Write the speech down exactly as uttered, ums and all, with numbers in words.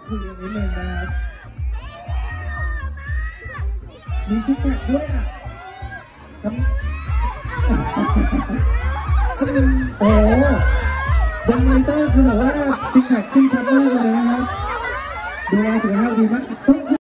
คุยกันนิดนึงนะครับมีซิกแพคด้วยอ่ะครับโอ้ยังไงเตอร์คือแบบว่าซิกแพคขึ้นชัดมากเลยนะครับดูแลสุขภาพดีมาก